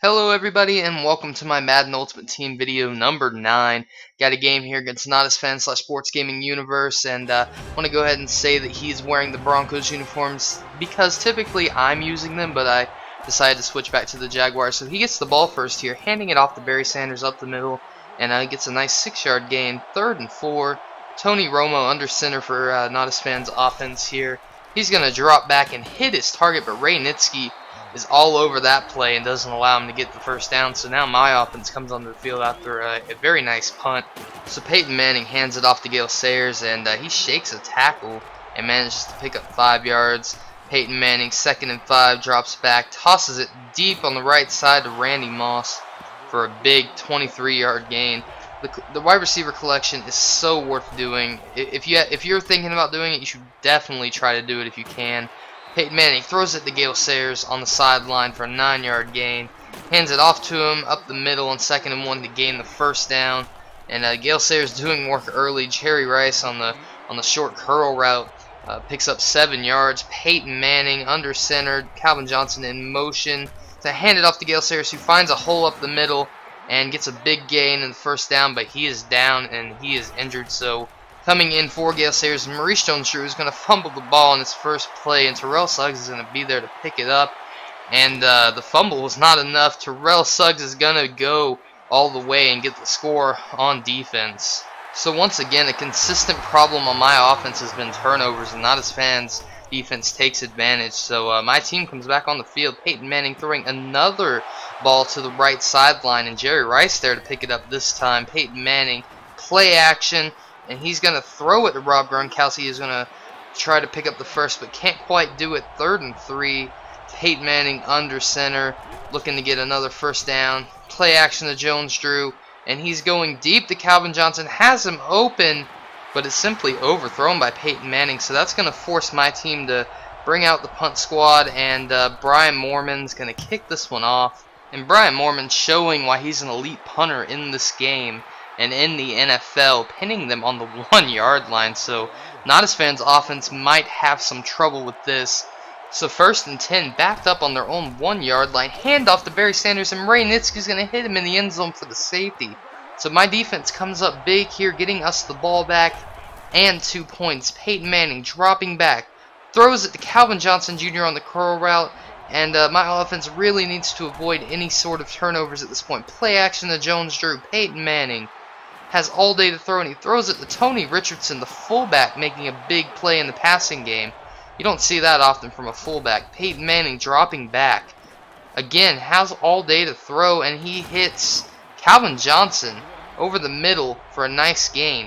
Hello everybody and welcome to my Madden Ultimate Team video number 9. Got a game here against Nadasfan / Sports Gaming Universe, and want to go ahead and say that he's wearing the Broncos uniforms because typically I'm using them, but I decided to switch back to the Jaguars. So he gets the ball first here, handing it off to Barry Sanders up the middle, and gets a nice 6-yard gain. 3rd and 4. Tony Romo under center for Nadasfan's offense here. He's going to drop back and hit his target, but Nitsky is all over that play and doesn't allow him to get the first down. So now my offense comes onto the field after a very nice punt. So Peyton Manning hands it off to Gale Sayers, and he shakes a tackle and manages to pick up 5 yards. Peyton Manning, 2nd and 5, drops back, tosses it deep on the right side to Randy Moss for a big 23-yard gain. The wide receiver collection is so worth doing. If you're thinking about doing it, you should definitely try to do it if you can. Peyton Manning throws it to Gale Sayers on the sideline for a 9-yard gain. Hands it off to him up the middle on 2nd and 1 to gain the first down. And Gale Sayers doing work early. Jerry Rice on the short curl route picks up 7 yards. Peyton Manning under center. Calvin Johnson in motion to hand it off to Gale Sayers, who finds a hole up the middle and gets a big gain in the first down, but he is down and he is injured. So coming in for Gale Sayers, Maurice Jones-Drew is going to fumble the ball in his first play, and Terrell Suggs is going to be there to pick it up. And the fumble was not enough. Terrell Suggs is going to go all the way and get the score on defense. So once again, a consistent problem on my offense has been turnovers, and Nadasfan's defense takes advantage. So my team comes back on the field. Peyton Manning throwing another ball to the right sideline, and Jerry Rice there to pick it up this time. Peyton Manning, play action. And he's going to throw it to Rob Gronkowski. He's going to try to pick up the first, but can't quite do it. 3rd and 3. Peyton Manning under center, looking to get another first down. Play action to Jones-Drew, and he's going deep to Calvin Johnson. Has him open, but it's simply overthrown by Peyton Manning. So that's going to force my team to bring out the punt squad, and Brian Moorman's going to kick this one off. And Brian Moorman showing why he's an elite punter in this game and in the NFL, pinning them on the 1-yard line. So Nadasfan's offense might have some trouble with this. So 1st and 10, backed up on their own 1-yard line. Handoff to Barry Sanders, and Nitsky's going to hit him in the end zone for the safety. So my defense comes up big here, getting us the ball back and 2 points. Peyton Manning dropping back, throws it to Calvin Johnson Jr. on the curl route. And my offense really needs to avoid any sort of turnovers at this point. Play action to Jones-Drew. Peyton Manning has all day to throw, and he throws it to Tony Richardson, the fullback, making a big play in the passing game. You don't see that often from a fullback. Peyton Manning dropping back. Again, has all day to throw, and he hits Calvin Johnson over the middle for a nice gain.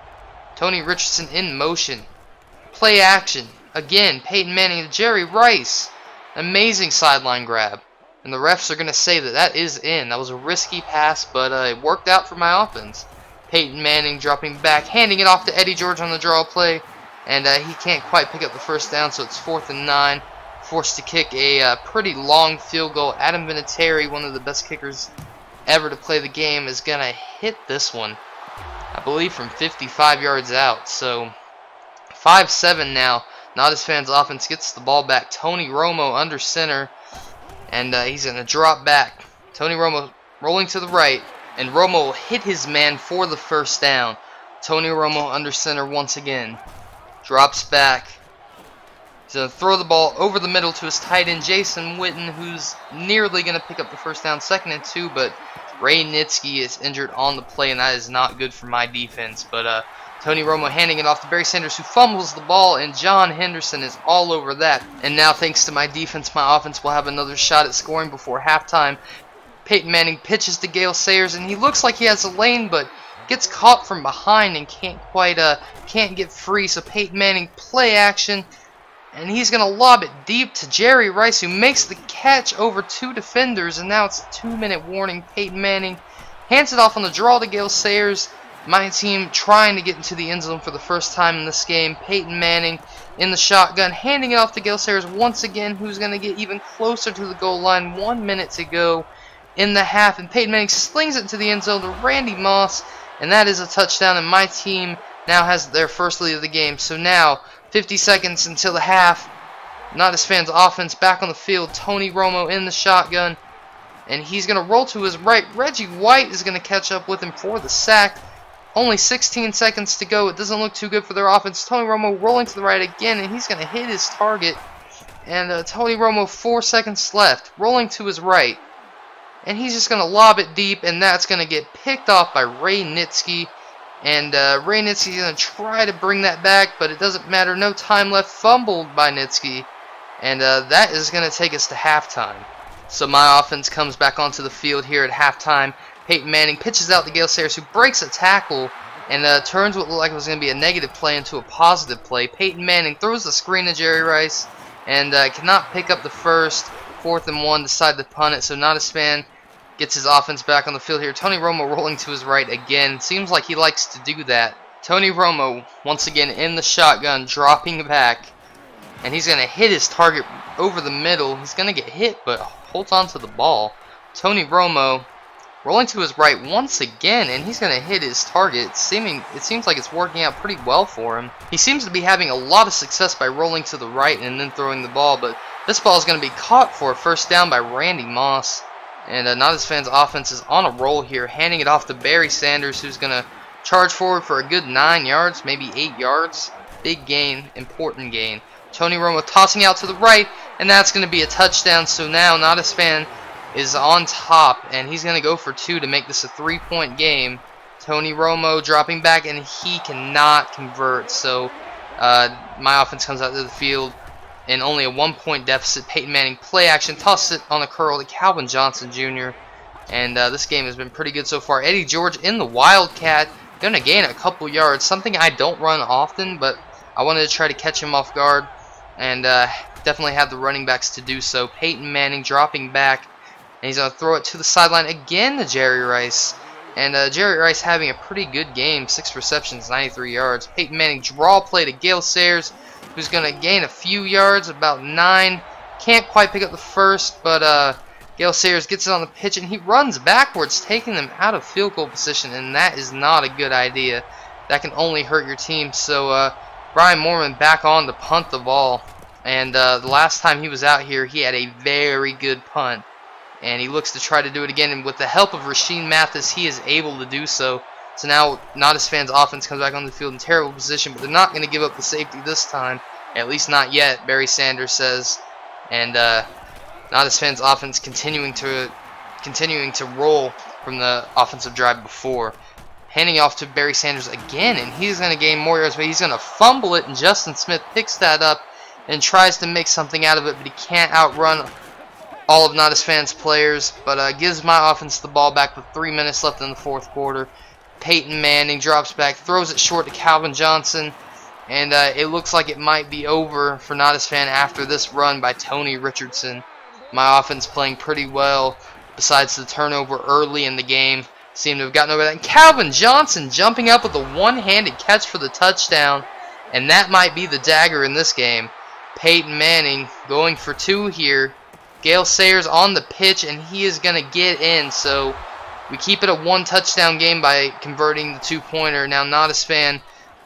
Tony Richardson in motion. Play action. Again, Peyton Manning to Jerry Rice. Amazing sideline grab. And the refs are going to say that that is in. That was a risky pass, but it worked out for my offense. Peyton Manning dropping back, handing it off to Eddie George on the draw play, and he can't quite pick up the first down, so it's 4th and 9. Forced to kick a pretty long field goal. Adam Vinatieri, one of the best kickers ever to play the game, is going to hit this one, I believe, from 55 yards out. So 5-7 now. Nadasfan's offense gets the ball back. Tony Romo under center, and he's going to drop back. Tony Romo rolling to the right, and Romo will hit his man for the first down. Tony Romo under center once again. Drops back. He's going to throw the ball over the middle to his tight end, Jason Witten, who's nearly going to pick up the first down. 2nd and 2, but Nitsky is injured on the play, and that is not good for my defense. But Tony Romo handing it off to Barry Sanders, who fumbles the ball, and John Henderson is all over that. And now, thanks to my defense, my offense will have another shot at scoring before halftime. Peyton Manning pitches to Gale Sayers, and he looks like he has a lane, but gets caught from behind and can't get free. So Peyton Manning, play action, and he's going to lob it deep to Jerry Rice, who makes the catch over 2 defenders, and now it's a 2-minute warning. Peyton Manning hands it off on the draw to Gale Sayers. My team trying to get into the end zone for the first time in this game. Peyton Manning in the shotgun, handing it off to Gale Sayers once again, who's going to get even closer to the goal line. 1 minute to go in the half, and Peyton Manning slings it into the end zone to Randy Moss, and that is a touchdown, and my team now has their first lead of the game. So now 50 seconds until the half. Nadasfan's offense back on the field. Tony Romo in the shotgun, and he's going to roll to his right. Reggie White is going to catch up with him for the sack. Only 16 seconds to go. It doesn't look too good for their offense. Tony Romo rolling to the right again, and he's going to hit his target. And Tony Romo, 4 seconds left, rolling to his right. And he's just going to lob it deep, and that's going to get picked off by Ray Nitschke. And Ray Nitschke's going to try to bring that back, but it doesn't matter. No time left. Fumbled by Nitschke. And that is going to take us to halftime. So my offense comes back onto the field here at halftime. Peyton Manning pitches out to Gale Sayers, who breaks a tackle and turns what looked like it was going to be a negative play into a positive play. Peyton Manning throws the screen to Jerry Rice and cannot pick up the first. 4th and 1, decide to punt it. So Nadasfan gets his offense back on the field here. Tony Romo rolling to his right again. Seems like he likes to do that. Tony Romo once again in the shotgun, dropping back. And he's going to hit his target over the middle. He's going to get hit, but holds on to the ball. Tony Romo rolling to his right once again, and he's going to hit his target. It seems like it's working out pretty well for him. He seems to be having a lot of success by rolling to the right and then throwing the ball, but this ball is going to be caught for a first down by Randy Moss. And Nadasfan's offense is on a roll here, handing it off to Barry Sanders, who's going to charge forward for a good 9 yards, maybe 8 yards. Big gain, important gain. Tony Romo tossing out to the right, and that's going to be a touchdown. So now Nadasfan is on top, and he's going to go for 2 to make this a 3-point game. Tony Romo dropping back, and he cannot convert. So my offense comes out to the field in only a 1-point deficit. Peyton Manning play action, tosses it on a curl to Calvin Johnson Jr. And this game has been pretty good so far. Eddie George in the Wildcat, going to gain a couple yards, something I don't run often, but I wanted to try to catch him off guard, and definitely have the running backs to do so. Peyton Manning dropping back, and he's going to throw it to the sideline again to Jerry Rice. And Jerry Rice having a pretty good game, 6 receptions, 93 yards. Peyton Manning draw play to Gale Sayers, who's going to gain a few yards, about 9. Can't quite pick up the first, but Gale Sayers gets it on the pitch, and he runs backwards, taking them out of field goal position, and that is not a good idea. That can only hurt your team. So Brian Moorman back on to punt the ball. And the last time he was out here, he had a very good punt. And he looks to try to do it again. And with the help of Rasheem Mathis, he is able to do so. So now Nadasfan's offense comes back on the field in terrible position. But they're not going to give up the safety this time. At least not yet, Barry Sanders says. And Nadasfan's offense continuing to roll from the offensive drive before. Handing off to Barry Sanders again, and he's going to gain more yards, but he's going to fumble it, and Justin Smith picks that up and tries to make something out of it, but he can't outrun all of Nadasfan's players, but gives my offense the ball back with 3 minutes left in the 4th quarter. Peyton Manning drops back, throws it short to Calvin Johnson, and it looks like it might be over for Nadasfan after this run by Tony Richardson. My offense playing pretty well, besides the turnover early in the game. Seem to have gotten over that. And Calvin Johnson jumping up with a one-handed catch for the touchdown. And that might be the dagger in this game. Peyton Manning going for 2 here. Gale Sayers on the pitch, and he is going to get in. So we keep it a 1-touchdown game by converting the 2-pointer. Now Nadasfan's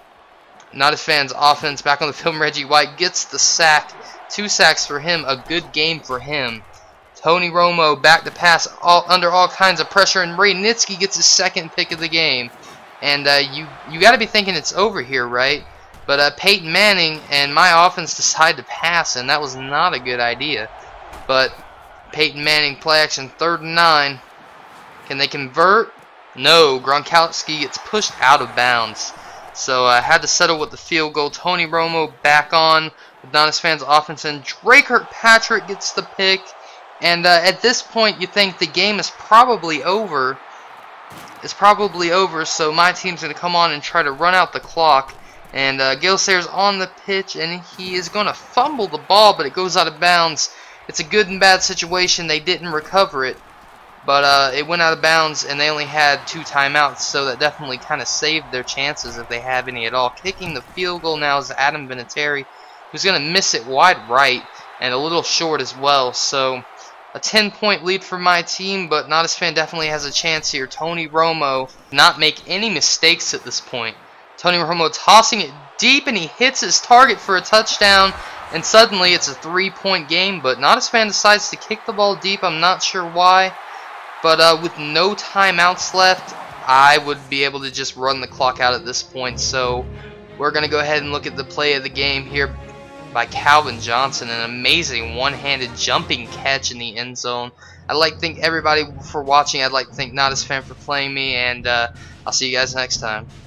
offense back on the field. Reggie White gets the sack. 2 sacks for him. A good game for him. Tony Romo back to pass under all kinds of pressure, and Ray Nitschke gets his 2nd pick of the game. And you got to be thinking it's over here, right? But Peyton Manning and my offense decide to pass, and that was not a good idea. But Peyton Manning play action, 3rd and 9. Can they convert? No. Gronkowski gets pushed out of bounds. So I had to settle with the field goal. Tony Romo back on with Nadasfan's offense, and Drake Kirkpatrick gets the pick. And at this point, you think the game is probably over. It's probably over, so my team's going to come on and try to run out the clock. And Gale Sayers on the pitch, and he is going to fumble the ball, but it goes out of bounds. It's a good and bad situation. They didn't recover it, but it went out of bounds, and they only had 2 timeouts, so that definitely kind of saved their chances if they have any at all. Kicking the field goal now is Adam Vinatieri, who's going to miss it wide right and a little short as well. So a 10-point lead for my team, but Nadasfan definitely has a chance here. Tony Romo not make any mistakes at this point. Tony Romo tossing it deep, and he hits his target for a touchdown, and suddenly it's a 3-point game, but Nadasfan decides to kick the ball deep. I'm not sure why. But with no timeouts left, I would be able to just run the clock out at this point. So we're going to go ahead and look at the play of the game here by Calvin Johnson. An amazing one-handed jumping catch in the end zone. I'd like to thank everybody for watching. I'd like to thank Nadasfan for playing me, and I'll see you guys next time.